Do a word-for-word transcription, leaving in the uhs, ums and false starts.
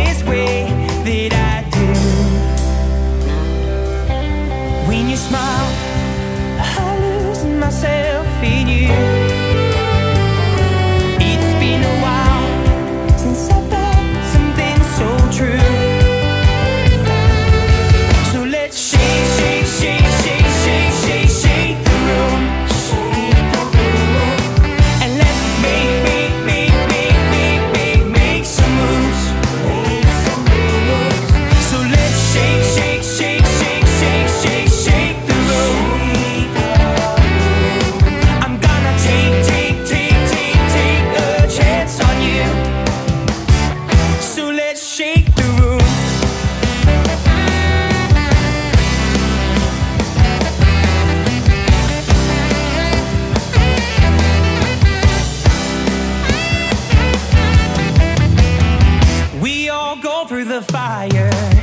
this way that I do. When you smile, I lose myself in you. It's been a while since I felt something so true. So let's shake, shake, shake, shake, shake, shake, shake the room. And let's make, make, make, make, make, make, make some moves. So let's shake, shake, shake, shake, shake, shake, shake the room. I'm gonna take, take, take, take, take a chance on you. So let's shake the room. We all go through the fire.